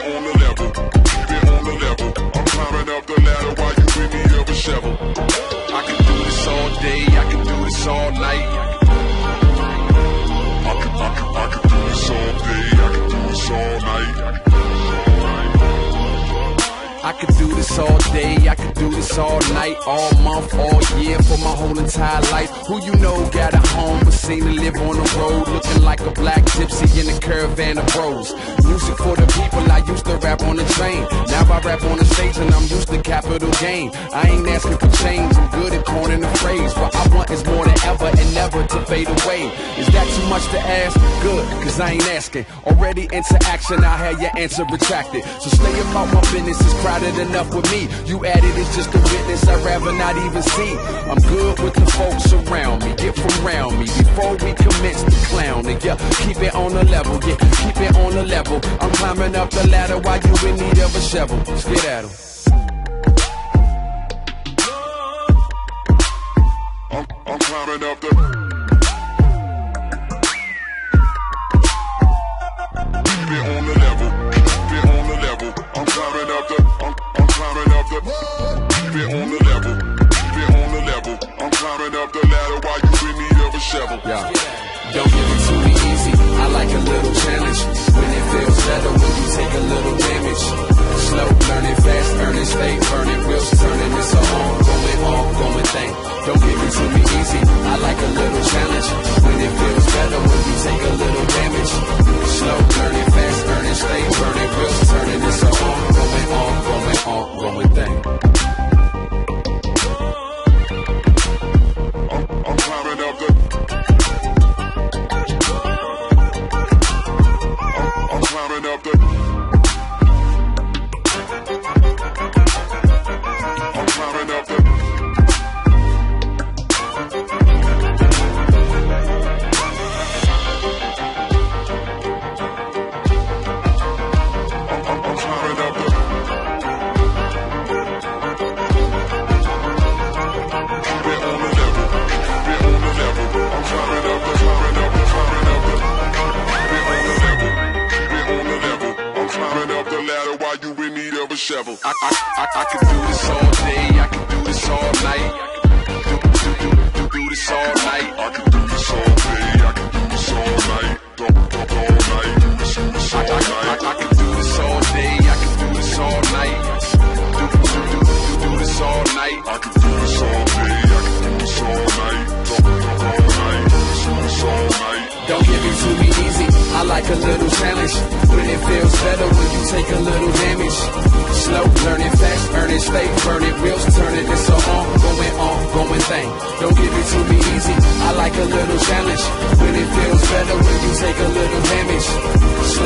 on the level, keep it on the level. I'm climbing up the ladder while you in need of a shovel. I can do this all day, I can do this all night. I can do this all day, I can do this all night. I could do this all day, I could do this all night, all month, all year, for my whole entire life. Who you know got a home but seem to live on the road, looking like a black gypsy in a caravan of bros. Music for the people, I used to rap on the train. Now I rap on the stage and I'm used to capital gain. I ain't asking for change, I'm good at coining the phrase. What I want is more than ever and never to fade away. Is that too much to ask? Good, cause I ain't asking. Already into action, I had your answer retracted. So stay about my business, it's crowded enough with me. You added it's just a witness I'd rather not even see. I'm good with the folks around me, get from round me before we commence to clowning. Yeah, keep it on the level, yeah, keep it on the level. I'm climbing up the ladder while you in need of a shovel. Let's get at 'em. I'm climbing up the. Keep it on the level, keep it on the level. I'm climbing up the. I'm climbing up the. Keep it on the level, keep it on the level. I'm climbing up the ladder while you in need of a shovel. Yeah. Don't give it to me easy, I like a little challenge. When it feels better, when you take a little damage. Slow, learning fast, earning, stay burning. Wheels turning, it's a ongoing thing. Don't give it to me easy, I like a little challenge. When it feels better, when you take a little damage. Slow, learning fast, earning, stay burning. Wheels turning, it's a ongoing thing. I'm climbing up the. I'm climbing up the. I'm climbing up the. Shovel. I could do this all day, I could do this all night. Do this all night. I could do this all day, I could do this all night. All night, do this all night. I could do this all day, I could do this all night. Do this all night. I could do this all day, I could do this all night. All night, do this all night. Don't give it to me easy, I like a little challenge. When it feels better, when you take a little damage. Slow, learning fast, earning, stay burning. Wheels turning, it's a ongoing thing. Don't give it to me easy, I like a little challenge. When it feels better, when you take a little damage.